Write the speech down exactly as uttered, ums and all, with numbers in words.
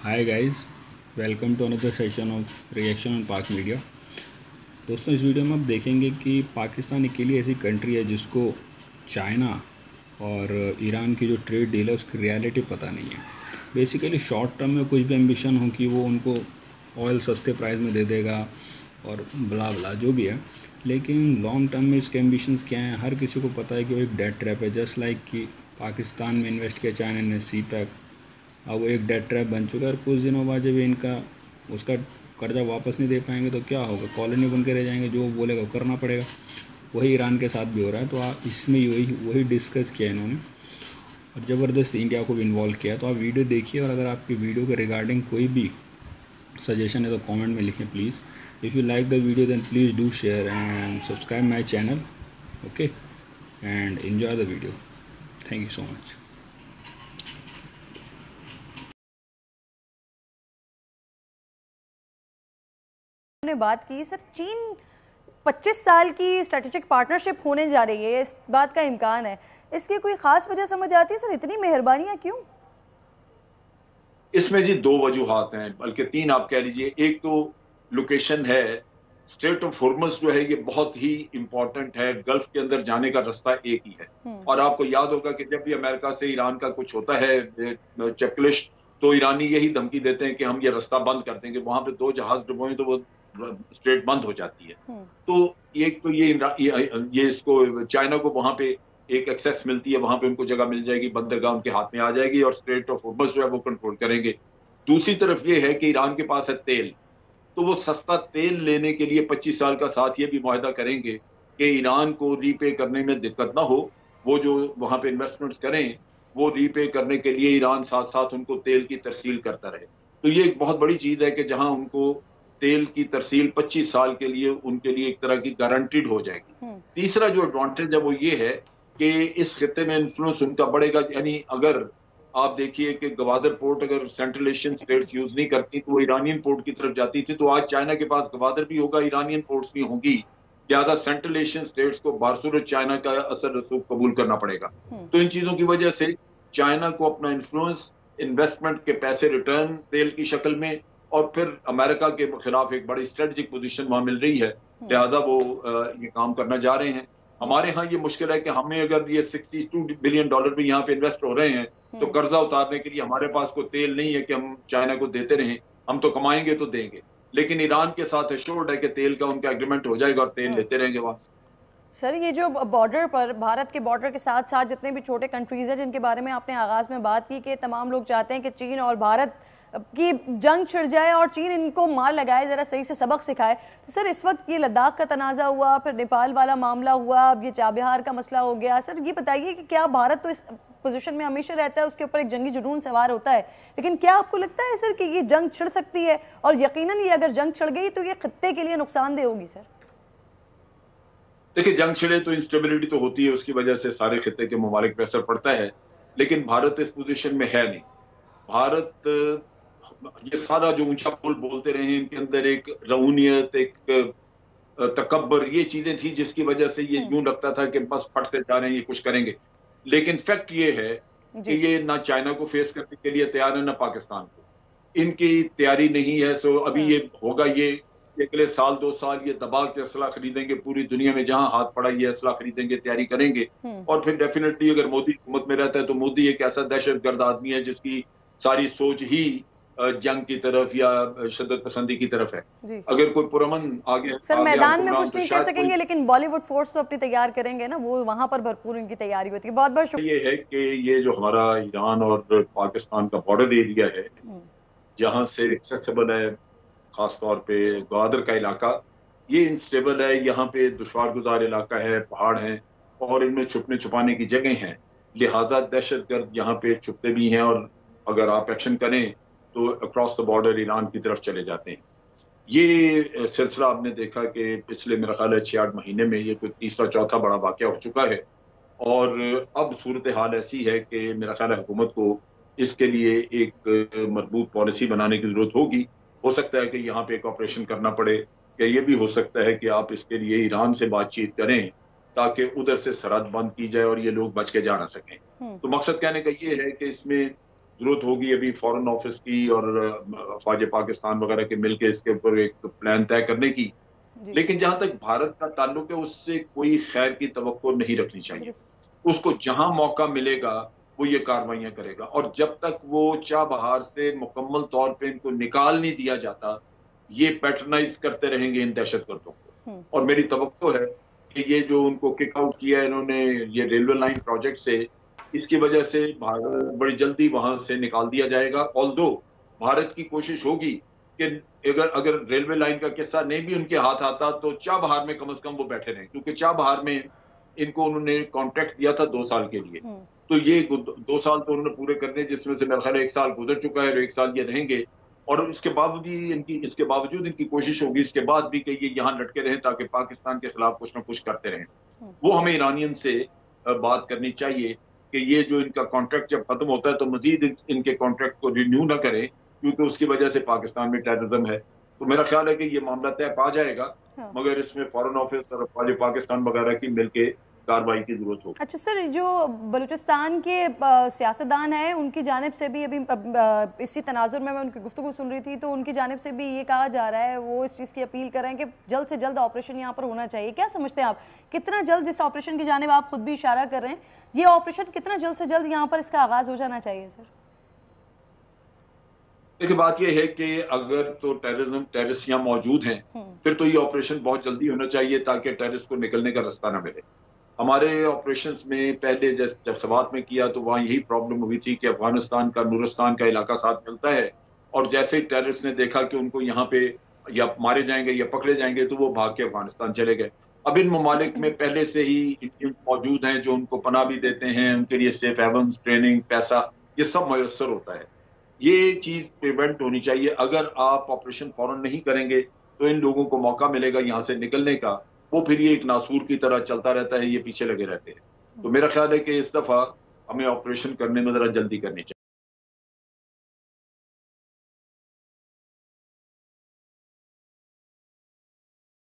Hi guys, welcome to another session of reaction on Pak media. दोस्तों, इस video में आप देखेंगे कि पाकिस्तान अकेली ऐसी कंट्री है जिसको चाइना और ईरान की जो ट्रेड डील है उसकी रियलिटी पता नहीं है। बेसिकली शॉर्ट टर्म में कुछ भी एम्बिशन हो कि वो उनको ऑयल सस्ते प्राइस में दे देगा और ब्ला ब्ला जो भी है, लेकिन लॉन्ग टर्म में इसके एम्बिशंस क्या हैं हर किसी को पता है कि वो एक डेट ट्रैप है। जस्ट लाइक कि पाकिस्तान में इन्वेस्ट किया चाइना ने सी पैक, अब वो एक डेट ट्रैप बन चुका है और कुछ दिनों बाद जब इनका उसका कर्जा वापस नहीं दे पाएंगे तो क्या होगा, कॉलोनी बन के रह जाएंगे, जो वो बोलेगा वो करना पड़ेगा। वही ईरान के साथ भी हो रहा है। तो आप इसमें वही वही डिस्कस किया इन्होंने और ज़बरदस्त इंडिया को भी इन्वॉल्व किया। तो आप वीडियो देखिए और अगर आपकी वीडियो के रिगार्डिंग कोई भी सजेशन है तो कमेंट में लिखें please. If you like the video then please do share and subscribe my channel, okay, and enjoy the video. Thank you so much. ने बात की सर, चीन पच्चीस साल की स्ट्रेटेजिक पार्टनरशिप होने जा रही है, इस बात का इम्कान है। इसकी कोई खास वजह समझ आती है सर, इतनी मेहरबानियां क्यों? इसमें जी दो वजूहात हैं, बल्कि तीन आप कह लीजिए। एक तो लोकेशन है। स्ट्रेट ऑफ हॉर्मज़ जो है ये बहुत ही इंपॉर्टेंट है। गल्फ के अंदर जाने का रास्ता एक ही है। और आपको याद होगा कि जब भी अमेरिका से ईरान का कुछ होता है चेकलिस्ट, तो ईरानी यही धमकी देते हैं कि हम ये रास्ता बंद कर देंगे। वहां पे दो जहाज डुबोए तो वो स्ट्रेट बंद हो जाती है। तो एक तो ये ये, ये इसको चाइना को वहां पे एक एक्सेस मिलती है, वहां पे उनको जगह मिल जाएगी, बंदरगाह उनके हाथ में आ जाएगी और स्ट्रेट ऑफ हॉर्मज़ जो है वो कंट्रोल करेंगे। दूसरी तरफ ये है कि ईरान के पास है तेल, तो वो सस्ता तेल लेने के लिए पच्चीस साल का साथ ये भी मुआहदा करेंगे कि ईरान को रीपे करने में दिक्कत ना हो। वो जो वहां पे इन्वेस्टमेंट्स करें वो रीपे करने के लिए ईरान साथ साथ उनको तेल की तरसील करता रहे। तो ये एक बहुत बड़ी चीज है कि जहां उनको तेल की तरसील पच्चीस साल के लिए उनके लिए एक तरह की गारंटीड हो जाएगी। तीसरा जो एडवांटेज है वो ये है कि इस खिते में इन्फ्लुएंस उनका बढ़ेगा। यानी अगर आप देखिए कि गवादर पोर्ट अगर सेंट्रल एशियन स्टेट्स यूज नहीं करती तो वो ईरानियन पोर्ट की तरफ जाती थी, तो आज चाइना के पास गवादर भी होगा, ईरानियन पोर्ट्स भी होंगी। ज्यादा सेंट्रल एशियन स्टेट्स को बारसूरत चाइना का असर रसूख कबूल करना पड़ेगा। तो इन चीजों की वजह से चाइना को अपना इन्फ्लुएंस, इन्वेस्टमेंट के पैसे रिटर्न तेल की शक्ल में, और फिर अमेरिका के खिलाफ एक बड़ी स्ट्रेटेजिक पोजीशन वहां मिल रही है। लिहाजा वो ये काम करना जा रहे हैं। हमारे यहाँ ये मुश्किल है कि हमें अगर ये बासठ बिलियन डॉलर भी यहाँ पे इन्वेस्ट हो रहे हैं तो कर्जा उतारने के लिए हमारे पास कोई तेल नहीं है कि हम चाइना को देते रहें। हम तो कमाएंगे तो देंगे, लेकिन ईरान के साथ एश्योर्ड है कि तेल का उनका एग्रीमेंट हो जाएगा और तेल लेते रहेंगे वहां से। सर, ये जो बॉर्डर पर, भारत के बॉर्डर के साथ साथ जितने भी छोटे कंट्रीज हैं जिनके बारे में आपने आगाज में बात की कि तमाम लोग चाहते हैं कि चीन और भारत की जंग छिड़ जाए और चीन इनको मार लगाए, जरा सही से सबक सिखाए। तो सर, इस वक्त ये लद्दाख का तनाज़ा हुआ, फिर नेपाल वाला मामला हुआ, अब ये चाबहार का मसला हो गया। सर, ये बताइए कि क्या भारत तो इस पोजीशन में हमेशा रहता है, उसके ऊपर एक जंगी जुनून सवार होता है, लेकिन क्या आपको लगता है सर कि ये जंग छिड़ सकती है? और यकीनन ये अगर जंग छिड़ गई तो ये खत्ते के लिए नुकसानदेह होगी सर। देखिए, जंग छिड़े तो इंस्टेबिलिटी तो होती है, उसकी वजह से सारे खिते के ममालिक पे असर पड़ता है, लेकिन भारत इस पोजीशन में है नहीं। भारत ये सारा जो ऊंचा पुल बोलते रहे हैं, इनके अंदर एक रऊनियत, एक तकब्बर, ये चीजें थी जिसकी वजह से ये यूं लगता था कि बस फटते जा रहे हैं, ये कुछ करेंगे। लेकिन फैक्ट ये है कि ये ना चाइना को फेस करने के लिए तैयार है ना पाकिस्तान को, इनकी तैयारी नहीं है। सो अभी ये होगा, ये अगले साल दो साल ये दबा के असला खरीदेंगे, पूरी दुनिया में जहां हाथ पड़ा ये असला खरीदेंगे, तैयारी करेंगे। और फिर डेफिनेटली अगर मोदी हुकूमत में रहता है तो मोदी एक ऐसा दहशतगर्द आदमी है जिसकी सारी सोच ही जंग की तरफ या शिद्दत पसंदी की तरफ है। अगर कोई पुरअमन आगे सर, मैदान में कुछ तो नहीं कर सकेंगे, लेकिन बॉलीवुड फोर्स तो अपनी तैयार करेंगे ना, वो वहां पर भरपूर इनकी तैयारी होती है। बहुत बहुत शुक्रिया। ये है कि ये जो हमारा ईरान और पाकिस्तान का बॉर्डर एरिया है, जहां से एक्सेसिबल है, खासतौर पे ग्वादर का इलाका, ये इंस्टेबल है। यहाँ पे दुश्वार गुजार इलाका है, पहाड़ हैं और इनमें छुपने छुपाने की जगह हैं। लिहाजा दहशतगर्द यहाँ पे छुपते भी हैं और अगर आप एक्शन करें तो अक्रॉस द बॉर्डर ईरान की तरफ चले जाते हैं। ये सिलसिला आपने देखा कि पिछले मेरा ख्याल है छह आठ महीने में ये कोई तीसरा चौथा बड़ा वाकया हो चुका है। और अब सूरत हाल ऐसी है कि मेरा ख्याल है हुकूमत को इसके लिए एक मजबूत पॉलिसी बनाने की जरूरत होगी। हो सकता है कि यहाँ पे एक ऑपरेशन करना पड़े, या ये भी हो सकता है कि आप इसके लिए ईरान से बातचीत करें ताकि उधर से सरहद बंद की जाए और ये लोग बच के जा ना सकें। तो मकसद कहने का ये है कि इसमें जरूरत होगी अभी फॉरेन ऑफिस की और अफवाज पाकिस्तान वगैरह के मिलकर इसके ऊपर एक प्लान तय करने की। लेकिन जहां तक भारत का ताल्लुक है उससे कोई खैर की तवक्को नहीं रखनी चाहिए। उसको जहां मौका मिलेगा वो ये कार्रवाइयां करेगा, और जब तक वो चाबहार से मुकम्मल तौर पे इनको निकाल नहीं दिया जाता, ये पैटर्नाइज करते रहेंगे इन दहशतगर्दों को। और मेरी तवक्को है कि ये जो उनको किक आउट किया है इन्होंने ये रेलवे लाइन प्रोजेक्ट से, इसकी वजह से भारत बड़ी जल्दी वहां से निकाल दिया जाएगा। ऑल्दो भारत की कोशिश होगी कि अगर अगर रेलवे लाइन का किस्सा नहीं भी उनके हाथ आता तो चाबहार में कम से कम वो बैठे रहें, क्योंकि चाबहार में इनको उन्होंने कॉन्ट्रैक्ट दिया था दो साल के लिए। तो ये दो साल तो उन्होंने पूरे करने, जिसमें से मेरा ख्याल एक साल गुजर चुका है और एक साल ये रहेंगे। और इसके बावजूद इनकी इसके बावजूद इनकी कोशिश होगी इसके बाद भी कि ये यहाँ लटके रहें ताकि पाकिस्तान के खिलाफ कुछ ना कुछ करते रहें। वो हमें ईरानियन से बात करनी चाहिए कि ये जो इनका कॉन्ट्रैक्ट जब खत्म होता है तो मजीद इन, इनके कॉन्ट्रैक्ट को रिन्यू ना करें, क्योंकि उसकी वजह से पाकिस्तान में टेररिज्म है। तो मेरा ख्याल है कि ये मामला तय पा जाएगा। हाँ। मगर इसमें फॉरेन ऑफिस और अफवाज पाकिस्तान वगैरह की मिलके कार्रवाई की जरूरत होगी। अच्छा सर, जो बलूचिस्तान के सियासतदान हैं उनकी जानिब से भी अभी इसी तनाजुर में मैं उनकी गुफ्तगू सुन रही थी, तो उनकी जानिब से भी ये कहा जा रहा है, वो इस चीज़ की अपील कर रहे हैं कि जल्द से जल्द ऑपरेशन यहाँ पर होना चाहिए। क्या समझते हैं आप, कितना जल्द जिस ऑपरेशन की जानिब आप खुद भी इशारा कर रहे हैं, ये ऑपरेशन कितना जल्द से जल्द यहाँ पर इसका आगाज हो जाना चाहिए सर? देखिए, बात यह है कि अगर तो टेररिज्म टेररिस्ट यहाँ मौजूद हैं फिर तो ये ऑपरेशन बहुत जल्दी होना चाहिए ताकि टेररिस्ट को निकलने का रास्ता ना मिले। हमारे ऑपरेशंस में पहले जब सवात में किया तो वहाँ यही प्रॉब्लम हुई थी कि अफगानिस्तान का नूरिस्तान का इलाका साथ मिलता है, और जैसे ही टेररिस्ट ने देखा कि उनको यहाँ पे या मारे जाएंगे या पकड़े जाएंगे तो वो भाग के अफगानिस्तान चले गए। अब इन ममालिक में पहले से ही मौजूद हैं जो उनको पनाह भी देते हैं, उनके लिए सेफ हेवन्स, ट्रेनिंग, पैसा, ये सब मैसर होता है। ये चीज प्रिवेंट होनी चाहिए। अगर आप ऑपरेशन फौरन नहीं करेंगे तो इन लोगों को मौका मिलेगा यहाँ से निकलने का, वो फिर ये एक नासूर की तरह चलता रहता है, ये पीछे लगे रहते हैं। तो मेरा ख्याल है कि इस दफा हमें ऑपरेशन करने में जरा जल्दी करनी चाहिए।